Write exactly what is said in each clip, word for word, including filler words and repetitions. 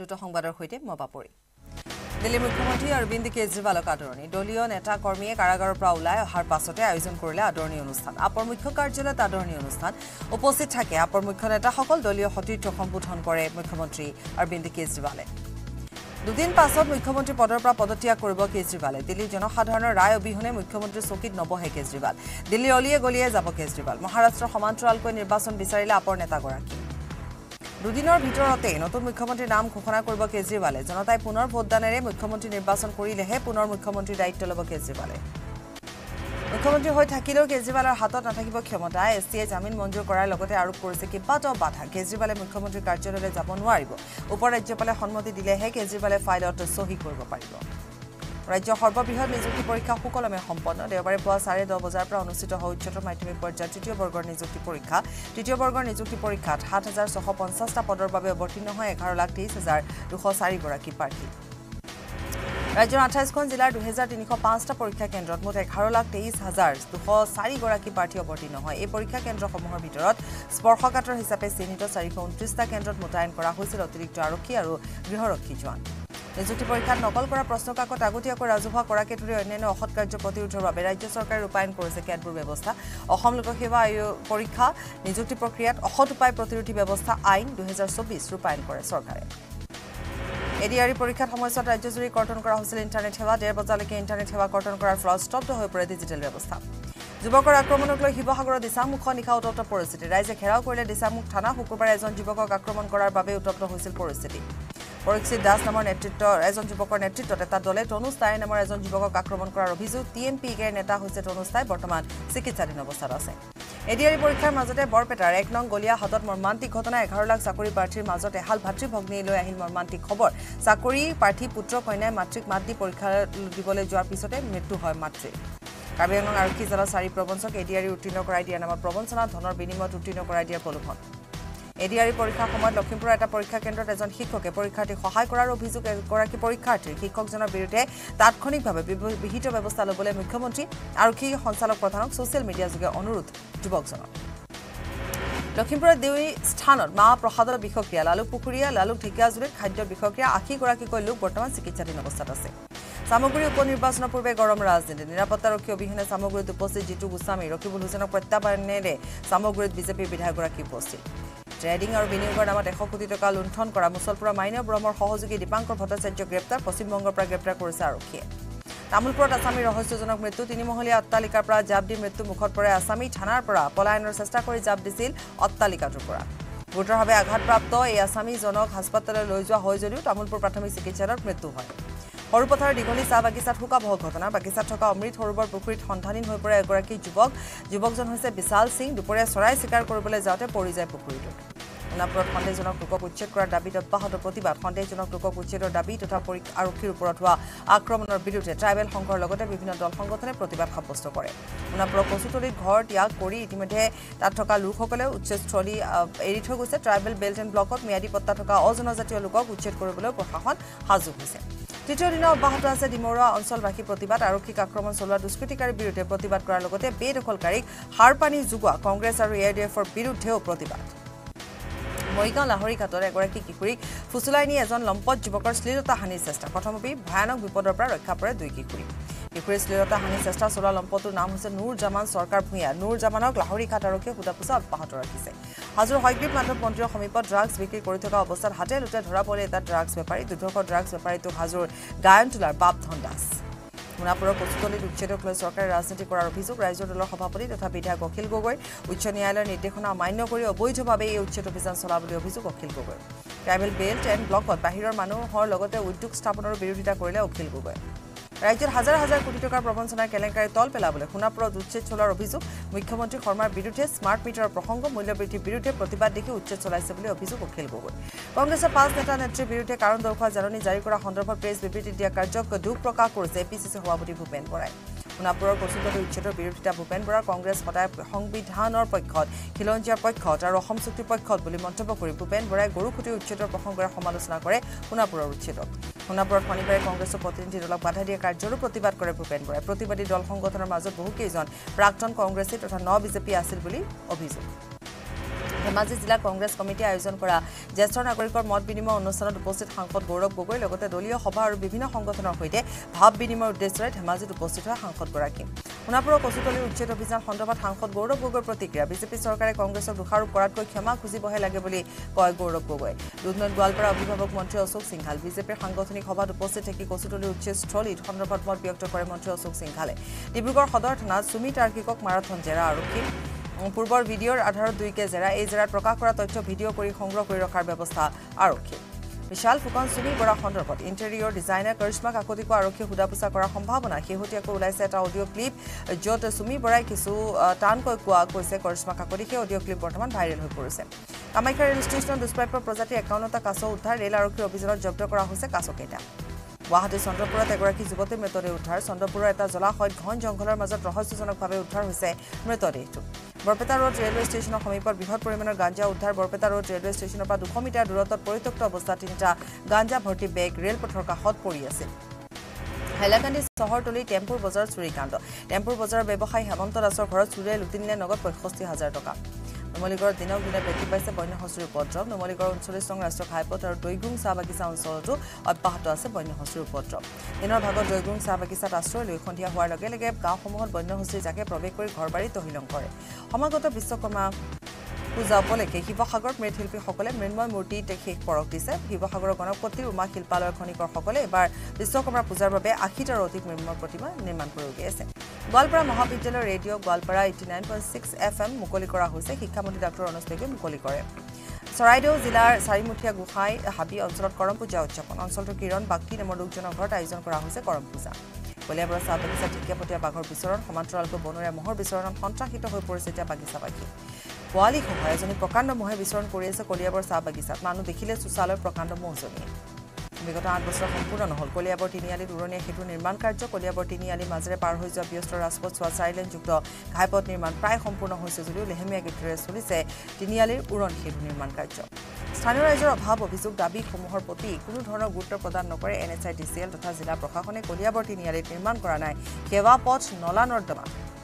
দ্ৰুত সংবাদৰ সৈতে মই বাপৰি দিল্লী মুখ্যমন্ত্ৰী অৰবিন্দ কেজৰিৱালক আদৰণি দলীয় নেতা কৰ্মীয়ে কাৰাগাৰৰ পৰা ওলাই অহাৰ পাছতে আয়োজন কৰিলে আদৰণি অনুষ্ঠান আপৰ মুখ্য কাৰ্যালয়ত আদৰণি অনুষ্ঠান উপস্থিত থাকে আপৰ মুখ্য নেতাসকল দলীয় সতীৰ্থ সম্বোধন কৰে মুখ্যমন্ত্ৰী অৰবিন্দ কেজৰিৱালে দুদিন পাছত মুখ্যমন্ত্ৰী পদৰ পৰা পদত্যাগ কৰিব কেজৰিৱালে দিল্লীৰ জনসাধাৰণৰ ৰায় অবিহনে মুখ্যমন্ত্ৰী চকীত নবহে কেজৰিৱাল দিল্লীৰ অলিয়ে গলিয়ে যাব কেজৰিৱাল মহাৰাষ্ট্ৰৰ সমান্তৰালকৈ নিৰ্বাচন বিচাৰিলে আপৰ নেতাগৰাকী দুদিনৰ ভিতৰতে নতুন মুখ্যমন্ত্ৰীৰ নাম ঘোষণা কৰিব কেজৰিৱালে জনতাই পুনৰ ভোটদানেৰে মুখ্যমন্ত্ৰী নিৰ্বাচন কৰিলেহে পুনৰ মুখ্যমন্ত্ৰীৰ দায়িত্ব ল'ব কেজৰিৱালে মুখ্যমন্ত্ৰী হৈ থাকিলেও কেজৰিৱালৰ হাতত নাথাকিব ক্ষমতা এছটিয়ে জামিন মঞ্জুৰ কৰাৰ লগতে আৰোপ কৰিছে কেইবাটাও বাধা কেজৰিৱালে মুখ্যমন্ত্ৰীৰ কাৰ্যালয়লৈ যাব নোৱাৰিব উপ ৰাজ্যপালে সন্মতি দিলেহে কেজৰিৱালে ফাইলত চহী কৰিব পাৰিব ৰাজ্যৰ সৰ্ববৃহৎ নিযুক্তি পৰীক্ষা সুকলমে সম্পন্ন দেওবাৰে পুৱা চাৰে দহ বজাৰ পৰা অনুষ্ঠিত হয় উচ্চতৰ মাধ্যমিক পৰ্যায়ৰ তৃতীয় বৰ্গৰ নিযুক্তি পৰীক্ষা তৃতীয় বৰ্গৰ নিযুক্তি পৰীক্ষাত সাত হাজাৰ ছশ পঞ্চাছটা পদৰ বাবে অৱতীৰ্ণ হয় এঘাৰ লাখ তেইছ হাজাৰ দুশ চাৰি গৰাকী প্ৰাৰ্থী ৰাজ্যৰ আঠাইছখন জিলাৰ দুহেজাৰ তিনিশ পাঁচটা পৰীক্ষা কেন্দ্ৰত মুঠ এঘাৰ লাখ তেইছ হাজাৰ দুশ চাৰি গৰাকী প্ৰাৰ্থী অৱতীৰ্ণ হয় এই পৰীক্ষা কেন্দ্ৰসমূহৰ ভিতৰত স্পৰ্শকাতৰ হিচাপে চিহ্নিত চাৰিশ ঊনত্ৰিছটা কেন্দ্ৰত মোতায়েন কৰা হৈছিল অতিৰিক্ত আৰক্ষী আৰু গৃহৰক্ষী জোৱান নিযুক্তি পৰীক্ষাত নকল কৰা প্ৰশ্নকাকত আগতীয়াকৈ ৰাজহুৱা কৰাকে ধৰি অন্যান্য অসৎ কাৰ্য প্ৰতিৰোধৰ বাবে ৰাজ্য চৰকাৰে ৰূপায়ণ কৰিছে কেতবোৰ ব্যৱস্থা অসম লোকসেৱা আয়োগ পৰীক্ষা নিযুক্তি প্ৰক্ৰিয়াত অসৎ উপায় প্ৰতিৰোধী ব্যৱস্থা আইন দুহেজাৰ চৌবিছ ৰূপায়ণ কৰে চৰকাৰে এডিআৰই পৰীক্ষাত সময়ছোৱাত ৰাজ্যজুৰি কৰ্তন কৰা হৈছিল ইণ্টাৰনেট সেৱা ডেৰ বজালৈকে ইণ্টাৰনেট সেৱা কৰ্তন কৰাৰ ফলত স্তব্ধ হৈ পৰে ডিজিটেল ব্যৱস্থা যুৱকৰ আক্ৰমণক লৈ শিৱসাগৰৰ দিছামুখ নিশা উত্তপ্ত পৰিস্থিতি ৰাইজে ঘেৰাও কৰিলে দিছামুখ থানা শুকুৰবাৰে এজন যুৱকক আক্ৰমণ কৰাৰ বাবে উত্তপ্ত হৈছিল পৰিস্থিতি পৰীক্ষিত দাস নামৰ নেতৃত্বৰ এজন যুৱকৰ নেতৃত্বত এটা দলে তনুজ তাই নামৰ এজন যুৱকক আক্ৰমণ কৰাৰ অভিযোগ টিএমপি কে নেতা হৈছে তনুজ তাই বৰ্তমান চিকিৎসাধীন অৱস্থাত আছে এডিআৰই পৰীক্ষাৰ মাজতে বৰপেটাৰ এক নং গলিয়া হাতত মৰ্মান্তিক ঘটনা এঘাৰ লাখ চাকৰি প্ৰাৰ্থীৰ মাজত এহাল ভাতৃ ভগ্নী লৈ আহিল মৰ্মান্তিক খবৰ চাকৰি প্ৰাৰ্থী পুত্ৰ কন্যাই মাতৃক মাত দি পৰীক্ষা দিবলৈ যোৱাৰ পিছতে মৃত্যু হয় মাতৃৰ কাৰ্বি আংলং আৰক্ষী জিলাৰ চাৰি প্ৰবঞ্চক এডিআৰই উত্তীৰ্ণ কৰাই দিয়া নামৰ প্ৰবঞ্চনাত ধনৰ বিনিময়ত উত্তীৰ্ণ কৰাই দিয়াৰ প্ৰলোভন এডিআৰই পৰীক্ষাৰ সময়ত লখিমপুৰৰ এটা পৰীক্ষা কেন্দ্ৰত এজন শিক্ষকে পৰীক্ষাৰ্থীক সহায় কৰাৰ অভিযোগ এগৰাকী পৰীক্ষাৰ্থীৰ শিক্ষকজনৰ বিৰুদ্ধে তাৎক্ষণিকভাৱে বিহিত ব্যৱস্থা ল'বলৈ মুখ্যমন্ত্ৰী আৰক্ষী সঞ্চালক প্ৰধানক ছ'চিয়েল মিডিয়া যোগে অনুৰোধ যুৱকজনৰ লখিমপুৰৰ দুই স্থানত মা প্ৰসাদৰ বিষক্ৰিয়া লালুক পুখুৰীয়া লালুক ঢেকিয়াজুলিত খাদ্যৰ বিষক্ৰিয়া আশী গৰাকীকৈ লোক বৰ্তমান চিকিৎসাধীন অৱস্থাত আছে সামগ্ৰী উপ নিৰ্বাচনৰ পূৰ্বে গৰম ৰাজনীতি নিৰাপত্তাৰক্ষী অবিহনে সামগ্ৰীত উপস্থিত জিতু গোস্বামী ৰকিবুল হুছেইনক প্ৰত্যাহ্বানেৰে সামগ্ৰীত বিজেপিৰ বিধায়কগৰাকী উপস্থিত ট্ৰেডিং আৰু বিনিয়োগৰ নামত এশ কোটি টকা লুণ্ঠন কৰা মুছলপুৰৰ মাইনা ব্ৰহ্মৰ সহযোগী দীপাংকৰ ভট্টাচাৰ্য গ্ৰেপ্তাৰ পশ্চিমবংগৰ পৰা গ্ৰেপ্তাৰ কৰিছে আৰক্ষীয়ে তামুলপুৰত আছামী ৰহস্যজনক মৃত্যু তিনিমহলীয়া অট্টালিকাৰ পৰা জাপ দি মৃত্যু মুখত পৰে আছামী থানাৰ পৰা পলায়নৰ চেষ্টা কৰি জাপ দিছিল অট্টালিকাটোৰ পৰা গুৰুতৰভাৱে আঘাতপ্ৰাপ্ত এই আছামীজনক হাস্পতাললৈ লৈ যোৱা হয় যদিও তামুলপুৰ প্ৰাথমিক চিকিৎসালয়ত মৃত্যু হয় সৰুপথাৰৰ দীঘলী চাহ বাগিচাত শোকাবহ ঘটনা বাগিচাত থকা অমৃত সৰোবৰ পুখুৰীত সন্ধানহীন হৈ পৰে এগৰাকী যুৱক যুৱকজন হৈছে বিশাল সিং দুপৰীয়া চৰাই চিকাৰ কৰিবলৈ যাওঁতে পৰি যায় পুখুৰীটোত সোণাপুৰত সন্দেহজনক লোকক উচ্ছেদ কৰাৰ দাবীত অব্যাহত প্ৰতিবাদ সন্দেহজনক লোকক উচ্ছেদৰ দাবী তথা আৰক্ষীৰ ওপৰত হোৱা আক্ৰমণৰ বিৰুদ্ধে ট্ৰাইবেল সংঘৰ লগতে বিভিন্ন দল সংগঠনে প্ৰতিবাদ সাব্যস্ত কৰে সোণাপুৰৰ কচুতলিত ঘৰ ত্যাগ কৰি ইতিমধ্যে তাত থকা লোকসকলে উচ্ছেদস্থলী এৰি থৈ গৈছে ট্ৰাইবেল বেল্ট এণ্ড ব্লকত ম্যাদী পট্টা থকা অজনজাতীয় লোকক উচ্ছেদ কৰিবলৈ প্ৰশাসন সাজু হৈছে তৃতীয় দিনা অব্যাহত আছে ডিমৰুৱা অঞ্চলবাসী প্ৰতিবাদ আৰক্ষীক আক্ৰমণ চলোৱা দুষ্কৃতিকাৰীৰ বিৰুদ্ধে প্ৰতিবাদ কৰাৰ লগতে বেদখলকাৰীক সাৰ পানী যোগোৱা কংগ্ৰেছ আৰু এ আই ডি এফৰ বিৰুদ্ধেও প্ৰতিবাদ মৰিগাঁও লাহৰীঘাটত এগৰাকী কিশোৰীক ফুচুলাই নি এজন লম্পট যুৱকৰ শ্লীলতা হানিৰ চেষ্টা প্ৰথমতে ভয়ানক বিপদৰ পৰা ৰক্ষা পৰে দুই কিশোৰী কিশোৰীৰ শ্লীলতা হানিৰ চেষ্টা চলোৱা লম্পটোৰ নাম হৈছে নুৰ জামান চৰকাৰ ভূঞা নুৰ জামানক লাহৰীঘাট আৰক্ষীয়ে সোধা পোছা অব্যাহত ৰাখিছে হাজোৰ হয়গ্ৰীব মাধৱ মন্দিৰৰ সমীপত ড্ৰাগছ বিক্ৰী কৰি থকা অৱস্থাত হাতে লোটে ধৰা পৰিলে এটা ড্ৰাগছ বেপাৰী দুৰ্ধৰ্ষ ড্ৰাগছ বেপাৰীটোক হাজোৰ গায়নটোলাৰ বাপ ধন দাস সোণাপুৰৰ কচুতলিত উচ্ছেদক লৈ চৰকাৰে ৰাজনীতি কৰাৰ অভিযোগ ৰাইজৰ দলৰ সভাপতি তথা বিধায়ক অখিল গগৈ উচ্চ ন্যায়ালয়ৰ নিৰ্দেশনা অমান্য কৰি অবৈধভাৱে এই উচ্ছেদ অভিযান চলাবলৈ অভিযোগ Akhil Gogoi tribal belt and ব্লকত বাহিৰৰ মানুহৰ লগতে উদ্যোগ স্থাপনৰ বিৰোধিতা কৰিলে অখিল গগৈ ৰাজ্যত হাজাৰ হাজাৰ কোটি টকাৰ প্ৰবঞ্চনাৰ কেলেংকাৰী তল পেলাবলৈ সোণাপুৰত উচ্ছেদ চলোৱাৰ অভিযোগ মুখ্যমন্ত্ৰী শৰ্মাৰ বিৰুদ্ধে স্মাৰ্ট মিটাৰৰ প্ৰসংগ মূল্যবৃদ্ধিৰ বিৰুদ্ধে প্ৰতিবাদ দেখি উচ্ছেদ চলাইছে বুলি অভিযোগ অখিল গগৈ কংগ্ৰেছৰ পাঁচ নেতা নেত্ৰীৰ বিৰুদ্ধে কাৰণ দৰ্শোৱা জাননী জাৰি কৰা সন্দৰ্ভত প্ৰেছ বিবৃতি দিয়া কাৰ্যক দুখ প্ৰকাশ কৰিছে এ পি চি চি সভাপতি ভূপেন বৰাই সোণাপুৰৰ কচুতলি উচ্ছেদৰ বিৰোধিতা ভূপেন বৰাৰ কংগ্ৰেছ সদায় সংবিধানৰ পক্ষত খিলঞ্জীয়াৰ পক্ষত আৰু অসম চুক্তিৰ পক্ষত বুলি মন্তব্য কৰি ভূপেন বৰাই গৰুখুটি উচ্ছেদৰ প্ৰসংগৰে সমালোচনা কৰে সোণাপুৰৰ উচ্ছেদক সোণাপুৰত শনিবাৰে কংগ্ৰেছৰ প্ৰতিনিধি দলক বাধা দিয়া কাৰ্যৰো প্ৰতিবাদ কৰে ভূপেন বৰাই প্ৰতিবাদী দল সংগঠনৰ মাজত বহুকেইজন প্ৰাক্তন কংগ্ৰেছী তথা ন বিজেপি আছিল বুলি অভিযোগ ধেমাজি জিলা কংগ্ৰেছ কমিটিয়ে আয়োজন কৰা জ্যেষ্ঠ নাগৰিকৰ মত বিনিময় অনুষ্ঠানত উপস্থিত সাংসদ গৌৰৱ গগৈ লগতে দলীয় সভা আৰু বিভিন্ন সংগঠনৰ সৈতে ভাৱ বিনিময়ৰ উদ্দেশ্যৰে ধেমাজিত উপস্থিত হোৱা সাংসদগৰাকী সোণাপুৰৰ কচুতলীৰ উচ্ছেদ অভিযান সন্দৰ্ভত সাংসদ গৌৰৱ গগৈৰ প্ৰতিক্ৰিয়া বিজেপি চৰকাৰে কংগ্ৰেছক দোষাৰোপ কৰাতকৈ ক্ষমা খুজিবহে লাগে বুলি কয় গৌৰৱ গগৈ দুধনৈত গোৱালপাৰা অভিভাৱক মন্ত্ৰী অশোক সিংহাল বিজেপিৰ সাংগঠনিক সভাত উপস্থিত থাকি কচুতলীৰ উচ্ছেদ স্থলীত সন্দৰ্ভত মত ব্যক্ত কৰে মন্ত্ৰী অশোক সিংহালে ডিব্ৰুগড় সদৰ থানাত সুমি তাৰ্কিকক মাৰাথন জেৰা আৰক্ষী পূৰ্বৰ ভিডিঅ'ৰ আধাৰত দুইকে জেৰা এই জেৰাত প্ৰকাশ কৰা তথ্য ভিডিঅ' কৰি সংগ্ৰহ কৰি ৰখাৰ ব্যৱস্থা আৰক্ষী বিশাল ফুকন সুমি বৰা সন্দৰ্ভত ইণ্টেৰিয়ৰ ডিজাইনাৰ কৰিশ্মা কাকতিকো আৰক্ষীয়ে সোধা পোছা কৰাৰ সম্ভাৱনা শেহতীয়াকৈ ওলাইছে এটা অডিঅ' ক্লিপ য'ত সুমি বৰাই কিছু টানকৈ কোৱা কৈছে কৰিশ্মা কাকতি সেই অডিঅ' ক্লিপ বৰ্তমান ভাইৰেল হৈ পৰিছে কামাখ্যা ৰেল ষ্টেচনত দুষ্প্ৰাপ্য প্ৰজাতিৰ একাৱন্নটা কাছ উদ্ধাৰ ৰেল আৰক্ষীৰ অভিযানত জব্দ কৰা হৈছে কাছকেইটা গুৱাহাটী চন্দ্ৰপুৰত এগৰাকী যুৱতীৰ মৃতদেহ উদ্ধাৰ চন্দ্ৰপুৰৰ এটা জলাশয়ত ঘন জংঘলৰ মাজত ৰহস্যজনকভাৱে উদ্ধাৰ হৈছে মৃতদেহটো বৰপেটা ৰোড ৰেলৱে ষ্টেচনৰ সমীপত বৃহৎ পৰিমাণৰ গাঞ্জা উদ্ধাৰ বৰপেটা ৰোড ৰেলৱে ষ্টেচনৰ পৰা দুশ মিটাৰ দূৰত্বত পৰিত্যক্ত অৱস্থাত তিনিটা গাঞ্জা ভৰ্তি বেগ ৰেলপথৰ কাষত পৰি আছিল হাইলাকান্দি চহৰতলী টেম্পুৰ বজাৰত চুৰিকাণ্ড টেম্পুৰ বজাৰৰ ব্যৱসায়ী হেমন্ত দাসৰ ঘৰত চুৰিয়ে লুটি নিলে নগদ পঁয়ষষ্ঠি হাজাৰ টকা নুমলীগড়ত দিনক দিনে বৃদ্ধি পাইছে বন্যহস্তীৰ উপদ্ৰৱ নুমলীগড়ৰ ঊনচল্লিছ নং ৰাষ্ট্ৰীয় ঘাইপথ আৰু দৈগুং চাহ বাগিচা অঞ্চলতো অব্যাহত আছে বন্যহস্তীৰ উপদ্ৰৱ দিনৰ ভাগত দৈগুং চাহ বাগিচাত আশ্ৰয় লৈ সন্ধিয়া হোৱাৰ লগে লগে গাঁওসমূহত বন্যহস্তীৰ জাকে প্ৰৱেশ কৰি ঘৰবাৰী তহিলং কৰে সমাগত বিশ্বকৰ্মা পূজা উপলক্ষে শিৱসাগৰত মৃৎশিল্পীসকলে মৃন্ময় মূৰ্তি শেষ পৰশ দিছে শিৱসাগৰৰ গণপতিৰ উমা শিল্পালয়ৰ খনিকৰসকলে এবাৰ বিশ্বকৰ্মা পূজাৰ বাবে আশীটাৰো অধিক মৃন্ময় প্ৰতিমা নিৰ্মাণ কৰি উলিয়াইছে গোৱালপাৰা মহাবিদ্যালয়ৰ radio' Goalpara eighty nine point six F M মুকলি কৰা হৈছে শিক্ষামন্ত্ৰী ডাক্তৰ অনুজ পেগুৱে মুকলি কৰে চৰাইদেউ জিলাৰ চাৰিমুঠীয়া গোসাঁই হাবি অঞ্চলত কৰম পূজা উদযাপন অঞ্চলটোৰ কিৰণ বাগটি নামৰ লোকজনৰ ঘৰত আয়োজন কৰা হৈছে কৰম পূজা কলিয়াবৰৰ চাহ বাগিচাত ঢেকীয়াপতীয়া বাঘৰ বিচৰণ সমান্তৰালকৈ বনৰীয়া মহৰ বিচৰণত সন্ত্ৰাসিত হৈ পৰিছে এতিয়া বাগিচাবাসী পোৱালিসহ এজনী প্ৰকাণ্ড মহে বিচৰণ কৰি আছে কলিয়াবৰ চাহ বাগিচাত মানুহ দেখিলে চুচালয় প্ৰকাণ্ড মহজনীয়ে বিগত আঠ বছৰ সম্পূৰ্ণ নহল কলিয়াবৰ তিনিআলিত উৰণীয়া সেতু নিৰ্মাণ কাৰ্য কলিয়াবৰ তিনিআলিৰ মাজেৰে পাৰ হৈ যোৱা ব্যস্ত ৰাজপথ চোৱা চাৰিলেনযুক্ত ঘাইপথ নিৰ্মাণ প্ৰায় সম্পূৰ্ণ হৈছে যদিও লেহেমীয়া গতিৰে চলিছে তিনিআলিৰ উৰণ সেতু নিৰ্মাণ কাৰ্য স্থানীয় ৰাইজৰ অভাৱ অভিযোগ দাবীসমূহৰ প্ৰতি কোনো ধৰণৰ গুৰুত্ব প্ৰদান নকৰে N H I D C L তথা জিলা প্ৰশাসনে কলিয়াবৰ তিনিআলিত নিৰ্মাণ কৰা নাই সেৱা পথ নলা নৰ্দমা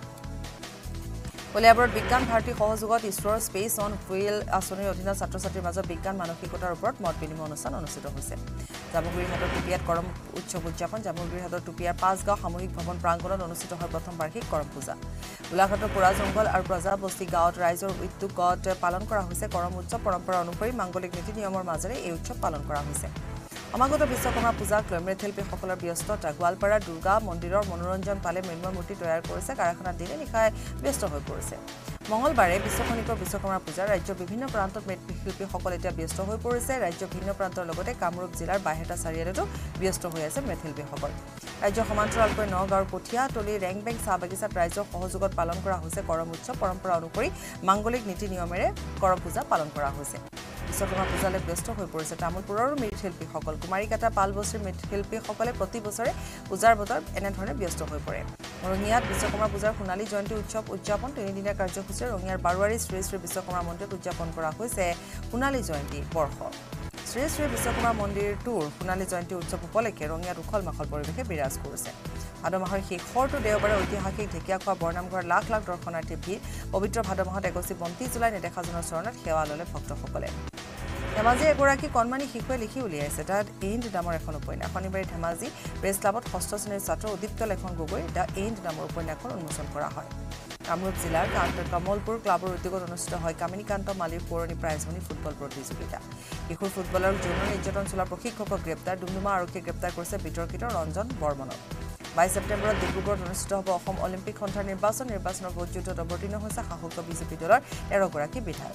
কলিয়াবৰত বিজ্ঞান ভাৰতী সহযোগত ইছৰোৰ স্পেচ অন হুইল আঁচনিৰ অধীনত ছাত্ৰ ছাত্ৰীৰ মাজত বিজ্ঞান মানসিকতাৰ ওপৰত মত বিনিময় অনুষ্ঠান অনুষ্ঠিত হৈছে জামুগুৰিহাটৰ টুপিয়াত কৰম উৎসৱ উদযাপন জামুগুৰিহাটৰ টুপিয়াৰ পাঁচগাঁও সামূহিক ভৱন প্ৰাংগণত অনুষ্ঠিত হয় প্ৰথম বাৰ্ষিক কৰম পূজা গোলাঘাটৰ পুৰা জংঘল আৰু প্ৰজাবস্তি গাঁৱত ৰাইজৰ উদ্যোগত পালন কৰা হৈছে কৰম উৎসৱ পৰম্পৰা অনুসৰি মাংগলিক নীতি নিয়মৰ মাজেৰে এই উৎসৱ পালন কৰা হৈছে সমাগত বিশ্বকৰ্মা পূজাক লৈ মৃৎশিল্পীসকলৰ ব্যস্ততা গোৱালপাৰা দুৰ্গা মন্দিৰৰ মনোৰঞ্জন পালে মৃন্ময় মূৰ্তি তৈয়াৰ কৰিছে কাৰখানাত দিনে নিশাই ব্যস্ত হৈ পৰিছে মঙলবাৰে বিশ্বখনিকৰ বিশ্বকৰ্মা পূজা ৰাজ্যৰ বিভিন্ন প্ৰান্তত মৃৎশিল্পীসকল এতিয়া ব্যস্ত হৈ পৰিছে ৰাজ্যৰ ভিন্ন প্ৰান্তৰ লগতে কামৰূপ জিলাৰ বাইহেটা চাৰিআলিতো ব্যস্ত হৈ আছে মৃৎশিল্পীসকল ৰাজ্যৰ সমান্তৰালকৈ নগাঁৱৰ কঠীয়াতলী ৰেংবেং চাহ বাগিচাত ৰাইজৰ সহযোগত পালন কৰা হৈছে কৰম উৎসৱ পৰম্পৰা অনুসৰি মাংগলিক নীতি নিয়মেৰে কৰম পূজা পালন কৰা হৈছে বিশ্বকৰ্মা পূজালৈ ব্যস্ত হৈ পৰিছে তামোলপুৰৰো মৃৎশিল্পীসকল কুমাৰীকাটা পালবস্তিৰ মৃৎশিল্পীসকলে প্ৰতি বছৰে পূজাৰ বতৰ এনেধৰণে ব্যস্ত হৈ পৰে ৰঙিয়াত বিশ্বকৰ্মা পূজাৰ সোণালী জয়ন্তী উৎসৱ উদযাপন তিনিদিনীয়া কাৰ্যসূচীৰে ৰঙিয়াৰ বাৰুৱাৰী শ্ৰী শ্ৰী বিশ্বকৰ্মা মন্দিৰত উদযাপন কৰা হৈছে সোণালী জয়ন্তী বৰ্ষ শ্ৰী শ্ৰী বিশ্বকৰ্মা মন্দিৰটোৰ সোণালী জয়ন্তী উৎসৱ উপলক্ষে ৰঙিয়াত উখল মাখল পৰিৱেশে বিৰাজ কৰিছে ভাদ মাহৰ শেষৰটো দেওবাৰে ঐতিহাসিক ঢেকীয়াখোৱা বৰনামঘৰ লাখ লাখ দৰ্শনাৰ্থীৰ ভিৰ পবিত্ৰ ভাদ মাহত এগছি বন্তি জ্বলাই নেদেখাজনৰ চৰণত সেৱা ল'লে ভক্তসকলে ধেমাজি এগৰাকী কণমানি শিশুৱে লিখি উলিয়াইছে তাত এণ্ড নামৰ এখন উপন্যাস শনিবাৰে ধেমাজি প্ৰেছ ক্লাবত ষষ্ঠ শ্ৰেণীৰ ছাত্ৰ উদীপ্ত লেখন গগৈ দ্য এণ্ড নামৰ উপন্যাসখন উন্মোচন কৰা হয় কামৰূপ জিলাৰ কমলপুৰ ক্লাবৰ উদ্যোগত অনুষ্ঠিত হয় কামিনীকান্ত মালিৰ পুৰণি প্ৰাইজমণি ফুটবল প্ৰতিযোগিতা শিশুৰ ফুটবলৰ যৌন নিৰ্যাতন চলোৱা প্ৰশিক্ষকক গ্ৰেপ্তাৰ ডুমডুমা আৰক্ষীয়ে গ্ৰেপ্তাৰ কৰিছে বিতৰ্কিত ৰঞ্জন বৰ্মনক বাইছ ছেপ্টেম্বৰত ডিব্ৰুগড়ত অনুষ্ঠিত হ'ব অসম অলিম্পিক সন্থাৰ নিৰ্বাচন নিৰ্বাচনৰ ভোটযুদ্ধত অৱতীৰ্ণ হৈছে শাসক বিজেপি দলৰ তেৰগৰাকী বিধায়ক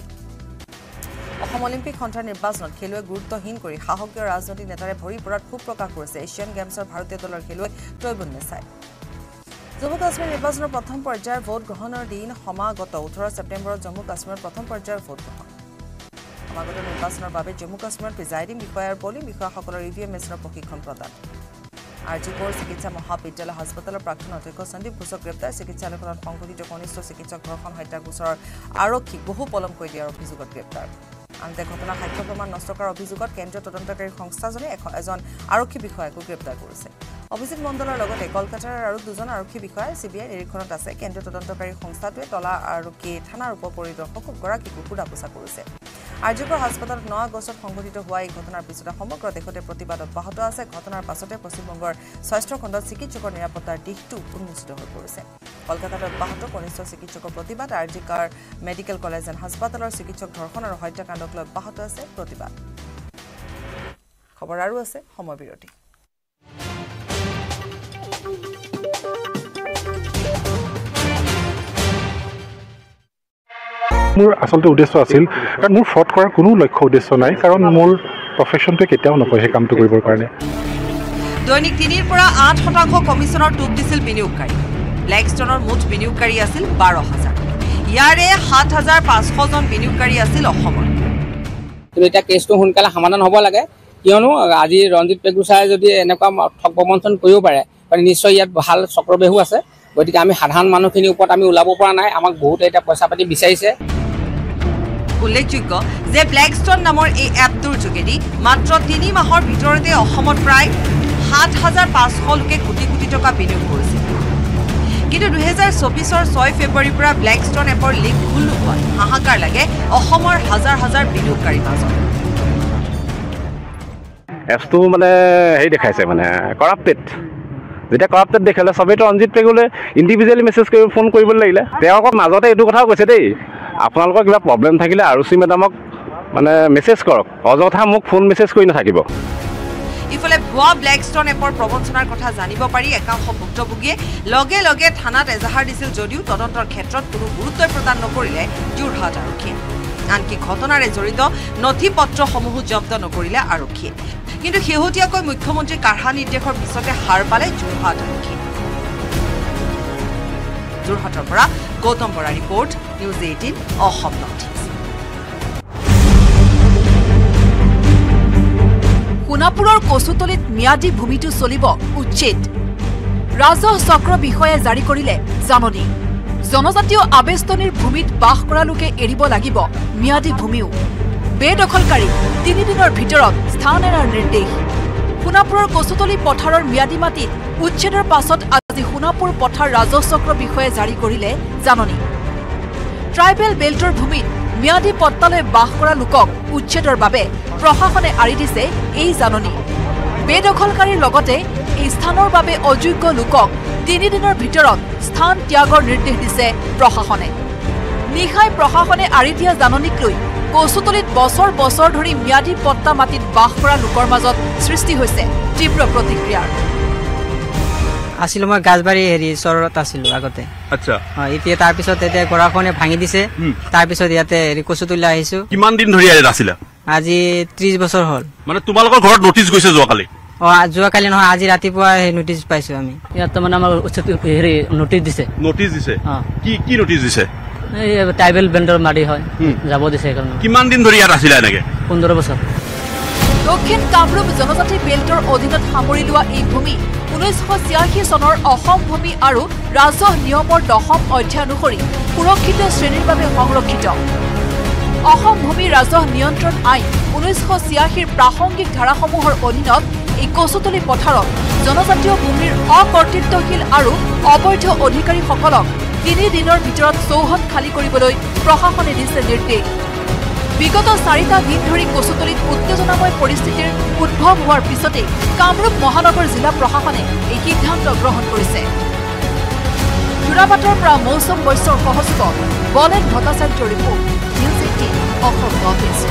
অসম অলিম্পিক সন্থাৰ নিৰ্বাচনত খেলুৱৈ গুৰুত্বহীন কৰি সাহসীয় ৰাজনৈতিক নেতাৰে ভৰি পৰাত ক্ষোভ প্ৰকাশ কৰিছে এছিয়ান গেমছৰ ভাৰতীয় দলৰ খেলুৱৈ তৈবুন নেছাই জম্মু কাশ্মীৰ নিৰ্বাচনৰ প্ৰথম পৰ্যায়ৰ ভোট গ্ৰহণৰ দিন সমাগত ওঠৰ ছেপ্টেম্বৰত জম্মু কাশ্মীৰত প্ৰথম পৰ্যায়ৰ ভোট গ্ৰহণ সমাগত নিৰ্বাচনৰ বাবে জম্মু কাশ্মীৰত প্ৰিজাইডিং বিষয়া আৰু পলিং বিষয়াসকলৰ ই ভি এম মেচিনৰ প্ৰশিক্ষণ প্ৰদান আৰ জি কোৰ চিকিৎসা মহাবিদ্যালয় হাস্পতালৰ প্ৰাক্তন অধ্যক্ষ সন্দীপ ঘোষক গ্ৰেপ্তাৰ চিকিৎসালয়খনত সংঘটিত কনিষ্ঠ চিকিৎসক ধৰ্ষণ হত্যাৰ গোচৰৰ আৰক্ষীক বহু পলম কৰি দিয়াৰ অভিযোগত গ্ৰেপ্তাৰ আনহাতে ঘটনাৰ সাক্ষ্য প্ৰমাণ নষ্ট কৰাৰ অভিযোগত কেন্দ্ৰীয় তদন্তকাৰী সংস্থাজনে এজন আৰক্ষী বিষয়াকো গ্ৰেপ্তাৰ কৰিছে অভিজিৎ মণ্ডলৰ লগতে কলকাতাৰ আৰু দুজন আৰক্ষী বিষয়া চিবিআই নিৰীক্ষণত আছে কেন্দ্ৰীয় তদন্তকাৰী সংস্থাটোৱে তলা আৰক্ষী থানাৰ উপ পৰিদৰ্শক গৰাকীকো সোধা-পোছা কৰিছে আৰজিকৰ হাস্পতালত ন আগষ্টত সংঘটিত হোৱা এই ঘটনাৰ পিছতে সমগ্ৰ দেশতে প্ৰতিবাদ অব্যাহত আছে ঘটনাৰ পাছতে পশ্চিমবংগৰ স্বাস্থ্য খণ্ডত চিকিৎসকৰ নিৰাপত্তাৰ দিশটো উন্মোচিত হৈ পৰিছে কলকাতাত অব্যাহত কনিষ্ঠ চিকিৎসকৰ প্ৰতিবাদ আৰজিকৰ মেডিকেল কলেজ এণ্ড হাস্পতালৰ চিকিৎসক ধৰ্ষণ আৰু হত্যাকাণ্ডক লৈ অব্যাহত আছে প্ৰতিবাদ খবৰ আৰু আছে সময় বিৰতি মোৰ আসলতে উদ্দেশ্য আছিল কাৰণ মোৰ ফ্ৰড কৰাৰ কোনো লক্ষ্য উদ্দেশ্য নাই কাৰণ মোৰ প্ৰফেশ্যনটোৱে কেতিয়াও নকয় সেই কামটো কৰিবৰ কাৰণে দৈনিক তিনিৰ পৰা আঠ শতাংশ কমিছনৰ টোপ দিছিল বিনিয়োগকাৰী ব্লেকষ্টনৰ মুঠ বিনিয়োগকাৰী আছিল বাৰ হাজাৰ ইয়াৰে সাত হাজাৰ পাঁচশ জন বিনিয়োগকাৰী আছিল অসমৰ কিন্তু এটা কেছটো সোনকালে সমাধান হ'ব লাগে কিয়নো আজি ৰঞ্জিত পেগুচাই যদি এনেকুৱা ঠগ প্ৰবঞ্চন কৰিব পাৰে কাৰণ নিশ্চয় ইয়াত ভাল চক্ৰবেহু আছে গতিকে আমি সাধাৰণ মানুহখিনিৰ ওপৰত আমি ওলাব পৰা নাই আমাক বহুত এটা পইচা পাতি বিচাৰিছে উল্লেখযোগ্য যে ব্লেকষ্টন নামৰ এই এপটোৰ যোগেদি মাত্ৰ তিনি মাহৰ ভিতৰতে অসমত প্ৰায় সাত হাজাৰ পাঁচশ লোকে কোটি কোটি টকা বিনিয়োগ কৰিছিল কিন্তু দুহেজাৰ চৌবিছৰ ছয় ফেব্ৰুৱাৰীৰ পৰা ব্লেকষ্টন এপৰ লিংক ভুল হোৱাত হাহাকাৰ লাগে অসমৰ হাজাৰ হাজাৰ বিনিয়োগকাৰীৰ মাজত এপছটো মানে হেৰি দেখাইছে মানে কৰাপ্টেড যেতিয়া কৰাপ্টেড দেখালে চবেইতো ৰঞ্জিত পেগুলে ইণ্ডিভিজুৱেলি মেছেজ কৰি ফোন কৰিবলৈ লাগিলে তেওঁ আকৌ মাজতে এইটো কথাও কৈছে দেই আপোনালোকৰ কিবা প্ৰব্লেম থাকিলে আৰুচি মেডামক মানে মেছেজ কৰক অযথা মোক ফোন মেছেজ কৰি নাথাকিব ইফালে ভুৱা ব্লেকষ্টন এপৰ প্ৰবঞ্চনাৰ কথা জানিব পাৰি একাংশ ভুক্তভোগীয়ে লগে লগে থানাত এজাহাৰ দিছিল যদিও তদন্তৰ ক্ষেত্ৰত কোনো গুৰুত্ব প্ৰদান নকৰিলে যোৰহাট আৰক্ষীয়ে আনকি ঘটনাৰে জড়িত নথি পত্ৰসমূহো জব্দ নকৰিলে আৰক্ষীয়ে কিন্তু শেহতীয়াকৈ মুখ্যমন্ত্ৰীৰ কাঢ়া নিৰ্দেশৰ পিছতে হাৰ পালে যোৰহাট আৰক্ষী যোৰহাটৰ পৰা Gautam Bora report news eighteen Asom north east সোণাপুৰৰ কচুতলিত ম্যাদী ভূমিটো চলিব উচ্ছেদ ৰাজহ চক্ৰ বিষয়ে জাৰি কৰিলে জাননী জনজাতীয় আবেষ্টনীৰ ভূমিত বাস কৰা লোকে এৰিব লাগিব ম্যাদী ভূমিও বেদখলকাৰী তিনিদিনৰ ভিতৰত স্থান এৰাৰ নিৰ্দেশ সোণাপুৰৰ কচুতলি পথাৰৰ ম্যাদী মাটিত উচ্ছেদৰ পাছত আজি সোণাপুৰ পথাৰ ৰাজহ চক্ৰ বিষয়ে জাৰি কৰিলে জাননী ট্ৰাইবেল বেল্টৰ ভূমিত ম্যাদী পট্টালৈ বাস কৰা লোকক উচ্ছেদৰ বাবে প্ৰশাসনে আৰি দিছে এই জাননী বেদখলকাৰীৰ লগতে এই স্থানৰ বাবে অযোগ্য লোকক তিনিদিনৰ ভিতৰত স্থান ত্যাগৰ নিৰ্দেশ দিছে প্ৰশাসনে নিশাই প্ৰশাসনে আৰি দিয়া জাননীক লৈ কচুতলিত বছৰ বছৰ ধৰি ম্যাদী পট্টা মাটিত বাস কৰা লোকৰ মাজত সৃষ্টি হৈছে তীব্ৰ প্ৰতিক্ৰিয়াৰ আছিল মই গাছবাৰী হেৰি চৰত আছিলো আগতে আচ্ছা হয় এতিয়া তাৰ পিছত এতিয়া গৰাখনে ভাঙি দিছে তাৰ পিছত ইয়াতে হেৰি কচুতলি আহিছো কিমান দিন ধৰি ইয়াত আছিলা আজি ত্ৰিশ বছৰ হ'ল মানে তোমালোকৰ ঘৰত নটিচ গৈছে যোৱাকালি অ যোৱাকালি নহয় আজি ৰাতিপুৱা সেই নটিচ পাইছো আমি ইয়াত মানে আমাৰ হেৰি নটিচ দিছে নটিচ দিছে কি কি নটিচ দিছে এই ট্ৰাইবেল বেণ্ডৰ মাৰি হয় যাব দিছে কাৰণ কিমান দিন ধৰি ইয়াত আছিলা এনেকে পোন্ধৰ বছৰ দক্ষিণ কামৰূপ জনজাতি বেল্টৰ অধীনত সামৰি লোৱা এই ভূমি ঊনৈছশ ছিয়াশী চনৰ অসম ভূমি আৰু ৰাজহ নিয়মৰ দশম অধ্যায় অনুসৰি সুৰক্ষিত শ্ৰেণীৰ বাবে সংৰক্ষিত অসম ভূমি ৰাজহ নিয়ন্ত্ৰণ আইন ঊনৈছশ ছিয়াশীৰ প্ৰাসংগিক ধাৰাসমূহৰ অধীনত এই কচুতলি পথাৰত জনজাতীয় ভূমিৰ অকৰ্তৃত্বশীল আৰু অবৈধ অধিকাৰীসকলক তিনি দিনৰ ভিতৰত চৌহদ খালী কৰিবলৈ প্ৰশাসনে দিছে নিৰ্দেশ বিগত চাৰিটা দিন ধৰি কচুতলিত উত্তেজনাময় পৰিস্থিতিৰ উদ্ভৱ হোৱাৰ পিছতে কামৰূপ মহানগৰ জিলা প্ৰশাসনে এই সিদ্ধান্ত গ্ৰহণ কৰিছে যোৰাবাটৰ পৰা মৌচুম বৈশ্যৰ সহযোগত বলেন ভট্টাচাৰ্যৰ report news eighteen Asom north east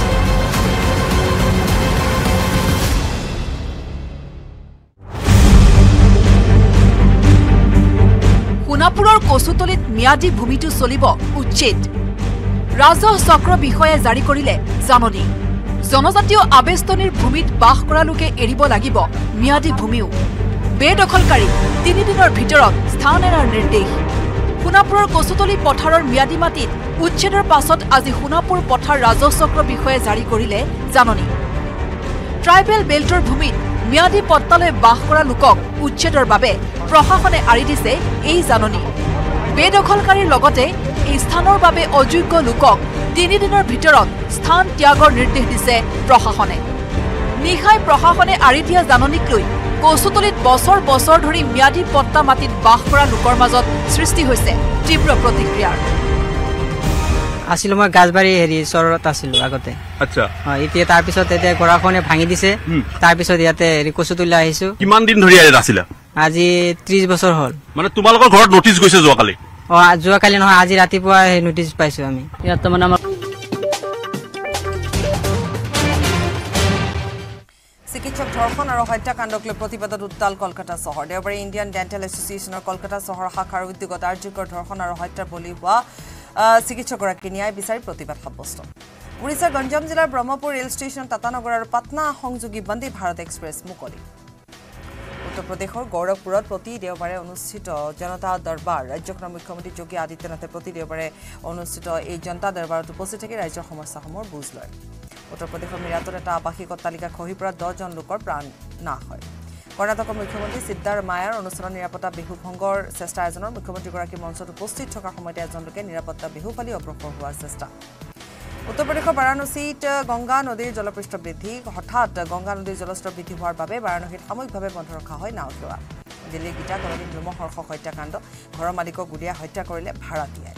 সোণাপুৰৰ কচুতলিত ম্যাদী ভূমিটো চলিব উচ্ছেদ ৰাজহ চক্ৰ বিষয়ে জাৰি কৰিলে জাননী জনজাতীয় আবেষ্টনীৰ ভূমিত বাস কৰা লোকে এৰিব লাগিব ম্যাদী ভূমিও বেদখলকাৰী তিনিদিনৰ ভিতৰত স্থান এৰাৰ নিৰ্দেশ সোণাপুৰৰ কচুতলি পথাৰৰ ম্যাদী মাটিত উচ্ছেদৰ পাছত আজি সোণাপুৰ পথাৰ ৰাজহ চক্ৰ বিষয়ে জাৰি কৰিলে জাননী ট্ৰাইবেল বেল্টৰ ভূমিত ম্যাদী পট্টালৈ বাস কৰা লোকক উচ্ছেদৰ বাবে প্ৰশাসনে আৰি দিছে এই জাননী বেদখলকাৰীৰ লগতে এই স্থানৰ বাবে অযোগ্য লোকক তিনিদিনৰ ভিতৰত স্থান ত্যাগৰ নিৰ্দেশ দিছে প্ৰশাসনে নিশাই প্ৰশাসনে আৰি দিয়া জাননীক লৈ কচুতলিত বছৰ বছৰ ধৰি ম্যাদী পট্টা মাটিত বাস কৰা লোকৰ মাজত সৃষ্টি হৈছে তীব্ৰ প্ৰতিক্ৰিয়াৰ আছিলো মই গাছবাৰী হেৰি চৰত আছিলো আগতে আচ্ছা হয় এতিয়া তাৰ পিছত এতিয়া গৰাখনে ভাঙি দিছে তাৰ পিছত ইয়াতে হেৰি কচুতলি আহিছো কিমান দিন ধৰি ইয়াত আছিলা আজি ত্ৰিশ বছৰ হ'ল মানে তোমালোকৰ ঘৰত নটিচ গৈছে যোৱাকালি অ যোৱাকালি নহয় আজি ৰাতিপুৱা এই নটিচ পাইছো আমি ইয়াত মানে আমাৰ চিকিৎসক ধৰ্ষণ আৰু হত্যাকাণ্ডক লৈ প্ৰতিবাদত উত্তাল কলকাতা চহৰ দেওবাৰে ইণ্ডিয়ান ডেণ্টেল এছ'চিয়েশ্যনৰ কলকাতা চহৰ শাখাৰ উদ্যোগত আৰ্যকৰ ধৰ্ষণ আৰু হত্যাৰ বলি হোৱা চিকিৎসকগৰাকী ন্যায় বিচাৰি প্ৰতিবাদ সাব্যস্ত উৰিষ্যাৰ গঞ্জাম জিলাৰ ব্ৰহ্মপুৰ ৰেল ষ্টেচন টাটানগৰ আৰু পাটনা সংযোগী বন্দে ভাৰত এক্সপ্ৰেছ মুকলি উত্তৰ প্ৰদেশৰ গৌৰৱপুৰত প্ৰতি দেওবাৰে অনুষ্ঠিত জনতা দৰবাৰ ৰাজ্যখনৰ মুখ্যমন্ত্ৰী যোগী আদিত্যনাথে প্ৰতি দেওবাৰে অনুষ্ঠিত এই জনতা দৰবাৰত উপস্থিত থাকি ৰাজ্যৰ সমস্যাসমূহৰ বুজ লয় উত্তৰ প্ৰদেশৰ মিৰাটত এটা আৱাসিক অট্টালিকা খহি পৰা দহজন লোকৰ প্ৰাণ নাশ হয় কৰ্ণাটকৰ মুখ্যমন্ত্ৰী সিদ্ধাৰমায়াৰ অনুষ্ঠানৰ নিৰাপত্তা বিহু ভংগৰ চেষ্টা এজনৰ মুখ্যমন্ত্ৰীগৰাকী মঞ্চত উপস্থিত থকাৰ সময়তে এজন লোকে নিৰাপত্তা বিহু ফালি অগ্ৰসৰ হোৱাৰ চেষ্টা উত্তৰ প্ৰদেশৰ বাৰাণসীত গংগা নদীৰ জলপৃষ্ঠ বৃদ্ধি হঠাৎ গংগা নদীৰ জলস্তৰ বৃদ্ধি হোৱাৰ বাবে বাৰাণসীত সাময়িকভাৱে বন্ধ ৰখা হয় নাও সেৱা দিল্লীৰ গীতা কলনীত লোমহৰ্ষক হত্যাকাণ্ড ঘৰৰ মালিকক গুলীয়াই হত্যা কৰিলে ভাড়াতীয়াই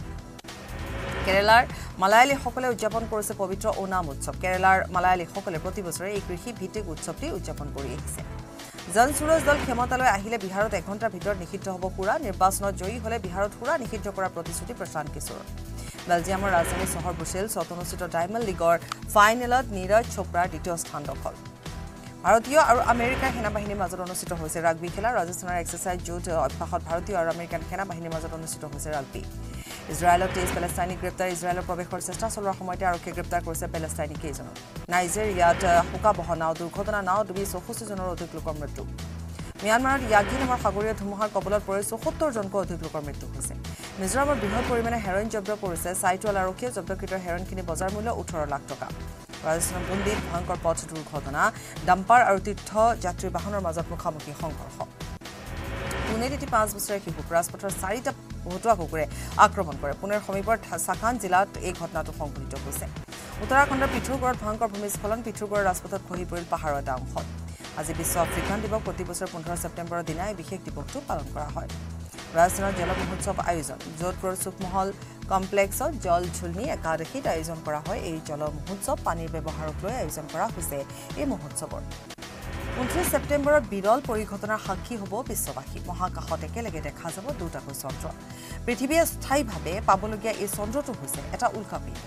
কেৰালাৰ মালায়ালীসকলে উদযাপন কৰিছে পবিত্ৰ ওনাম উৎসৱ কেৰালাৰ মালায়ালীসকলে প্ৰতি বছৰে এই কৃষি ভিত্তিক উৎসৱটি উদযাপন কৰি আহিছে জন সুৰজ দল ক্ষমতালৈ আহিলে বিহাৰত এঘণ্টাৰ ভিতৰত নিষিদ্ধ হ'ব সুৰা নিৰ্বাচনত জয়ী হ'লে বিহাৰত সুৰা নিষিদ্ধ কৰাৰ প্ৰতিশ্ৰুতি প্ৰশান্ত কিশোৰৰ বেলজিয়ামৰ ৰাজধানী চহৰ ব্ৰুছেলছত অনুষ্ঠিত ডায়মণ্ড লীগৰ ফাইনেলত নীৰজ চোপ্ৰাৰ দ্বিতীয় স্থান দখল ভাৰতীয় আৰু আমেৰিকাৰ সেনাবাহিনীৰ মাজত অনুষ্ঠিত হৈছে ৰাগবী খেলা ৰাজস্থানৰ এক্সাৰচাইজ জুট অভ্যাসত ভাৰতীয় আৰু আমেৰিকান সেনাবাহিনীৰ মাজত অনুষ্ঠিত হৈছে ৰাগবী ইজৰাইলত তেইছ পেলেষ্টাইনী গ্ৰেপ্তাৰ ইজৰাইলৰ প্ৰৱেশৰ চেষ্টা চলোৱাৰ সময়তে আৰক্ষীয়ে গ্ৰেপ্তাৰ কৰিছে পেলেষ্টাইনী কেইজনক নাইজেৰিয়াত শোকাবহ নাও দুৰ্ঘটনা নাও ডুবি চৌষষ্ঠিজনৰ অধিক লোকৰ মৃত্যু ম্যানমাৰত ইয়াগি নামৰ সাগৰীয় ধুমুহাৰ কবলত পৰি চৌসত্তৰ জনকৈ অধিক লোকৰ মৃত্যু হৈছে মিজোৰামৰ বৃহৎ পৰিমাণে হেৰইন জব্দ কৰিছে চাইটোৱাল আৰক্ষীয়ে জব্দকৃত হেৰইনখিনি বজাৰ মূল্য ওঠৰ লাখ টকা ৰাজস্থানৰ বুন্দিত ভয়ংকৰ পথ দুৰ্ঘটনা ডাম্পাৰ আৰু তীৰ্থ যাত্ৰী বাহনৰ মাজত মুখামুখি সংঘৰ্ষ পুনেত এটি পাঁচ বছৰীয়া শিশুক ৰাজপথৰ চাৰিটা ভতুৱা কুকুৰে আক্ৰমণ কৰে পুনেৰ সমীপৰ চাকান জিলাত এই ঘটনাটো সংঘটিত হৈছে উত্তৰাখণ্ডৰ পিঠুৰগড়ত ভয়ংকৰ ভূমিস্খলন পিঠুৰগড়ৰ ৰাজপথত খহি পৰিল পাহাৰৰ এটা অংশ আজি বিশ্ব আফ্ৰিকান দিৱস প্ৰতি বছৰ পোন্ধৰ ছেপ্টেম্বৰৰ দিনা এই বিশেষ দিৱসটো পালন কৰা হয় ৰাজস্থানৰ জল মহোৎসৱ আয়োজন যোধপুৰৰ সুখমহল কমপ্লেক্সত জল ঝুলনি একাদশীত আয়োজন কৰা হয় এই জল মহোৎসৱ পানীৰ ব্যৱহাৰক লৈ আয়োজন কৰা হৈছে এই মহোৎসৱৰ ঊনত্ৰিছ ছেপ্টেম্বৰত বিৰল পৰিঘটনাৰ সাক্ষী হ'ব বিশ্ববাসী মহাকাশত একেলগে দেখা যাব দুটাকৈ চন্দ্ৰ পৃথিৱীয়ে স্থায়ীভাৱে পাবলগীয়া এই চন্দ্ৰটো হৈছে এটা উল্কাপিণ্ড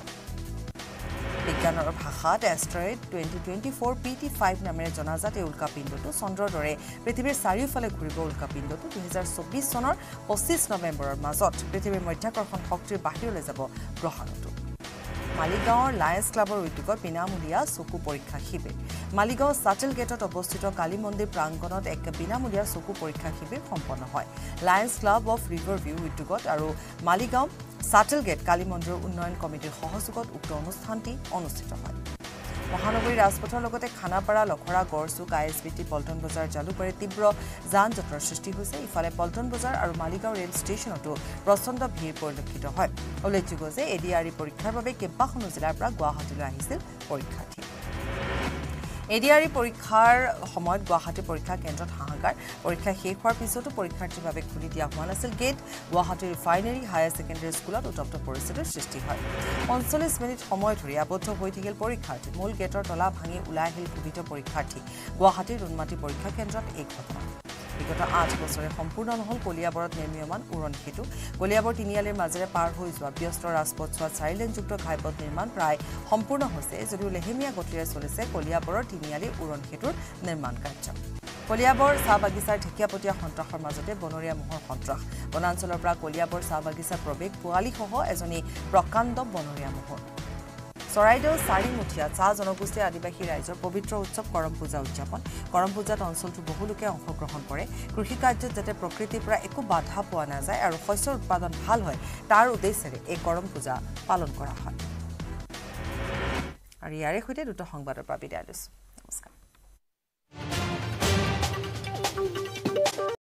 বিজ্ঞানৰ ভাষাত asteroid twenty twenty four P T five নামেৰে জনাজাত এই উল্কাপিণ্ডটো চন্দ্ৰৰ দৰে পৃথিৱীৰ চাৰিওফালে ঘূৰিব উল্কাপিণ্ডটো দুহেজাৰ চৌবিছ চনৰ পঁচিছ নৱেম্বৰৰ মাজত পৃথিৱীৰ মধ্যাকৰ্ষণ শক্তিৰ বাহিৰলৈ যাব গ্ৰহাণুটো মালিগাঁৱৰ লায়ন্স ক্লাবৰ উদ্যোগত বিনামূলীয়া চকু পৰীক্ষা শিবিৰ মালিগাঁও চাটেল গেটত অৱস্থিত কালী মন্দিৰ প্ৰাংগণত এক বিনামূলীয়া চকু পৰীক্ষা শিবিৰ সম্পন্ন হয় lions club of river view উদ্যোগত আৰু মালিগাঁও চাটেল গেট কালী মন্দিৰ উন্নয়ন কমিটিৰ সহযোগত উক্ত অনুষ্ঠানটি অনুষ্ঠিত হয় মহানগৰী ৰাজপথৰ লগতে Khanapara Lokhra Garchuk I S B T Paltan Bazaar জালুকবাৰীত তীব্ৰ যান জঁটৰ সৃষ্টি হৈছে ইফালে পল্টন বজাৰ আৰু মালিগাঁও ৰেল ষ্টেচনতো প্ৰচণ্ড ভিৰ পৰিলক্ষিত হয় উল্লেখযোগ্য যে এ ডি আৰ ই পৰীক্ষাৰ বাবে কেইবাখনো জিলাৰ পৰা গুৱাহাটীলৈ আহিছিল পৰীক্ষাৰ্থী এ ডি আৰ ই পৰীক্ষাৰ সময়ত গুৱাহাটী পৰীক্ষা কেন্দ্ৰত হাহাকাৰ পৰীক্ষা শেষ হোৱাৰ পিছতো পৰীক্ষাৰ্থীৰ বাবে খুলি দিয়া হোৱা নাছিল gate Guwahati refinery higher secondary স্কুলত উত্তপ্ত পৰিস্থিতিৰ সৃষ্টি হয় পঞ্চল্লিছ মিনিট সময় ধৰি আবদ্ধ হৈ থাকিল পৰীক্ষাৰ্থী মূল গেটৰ তলা ভাঙি ওলাই আহিল ক্ষোভিত পৰীক্ষাৰ্থী গুৱাহাটীৰ নুনমাটি পৰীক্ষা কেন্দ্ৰত এই ঘটনা বিগত আঠ বছৰে সম্পূৰ্ণ নহল কলিয়াবৰত নিৰ্মীয়মান উৰণ সেতু কলিয়াবৰ তিনিআলিৰ মাজেৰে পাৰ হৈ যোৱা ব্যস্ত ৰাজপথছোৱাত চাৰিলেনযুক্ত ঘাইপথ নিৰ্মাণ প্ৰায় সম্পূৰ্ণ হৈছে যদিও লেহেমীয়া গতিৰে চলিছে কলিয়াবৰৰ তিনিআলি উৰণ সেতুৰ নিৰ্মাণ কাৰ্য কলিয়াবৰ চাহ বাগিচাৰ ঢেকীয়াপতীয়া সন্ত্ৰাসৰ মাজতে বনৰীয়া মহৰ সন্ত্ৰাস বনাঞ্চলৰ পৰা কলিয়াবৰ চাহ বাগিচাৰ প্ৰৱেশ পোৱালীসহ এজনী প্ৰকাণ্ড বনৰীয়া মহৰ চৰাইদেউ চাৰিমুঠীয়া চাহ জনগোষ্ঠীৰ আদিবাসী ৰাইজৰ পবিত্ৰ উৎসৱ কৰম পূজা উদযাপন কৰম পূজাত অঞ্চলটোৰ বহু লোকে অংশগ্ৰহণ কৰে কৃষি কাৰ্যত যাতে প্ৰকৃতিৰ পৰা একো বাধা পোৱা নাযায় আৰু শস্যৰ উৎপাদন ভাল হয় তাৰ উদ্দেশ্যেৰে এই কৰম পূজা পালন কৰা হয় আৰু ইয়াৰে সৈতে দুটা সংবাদৰ পৰা বিদায় লৈছোঁ।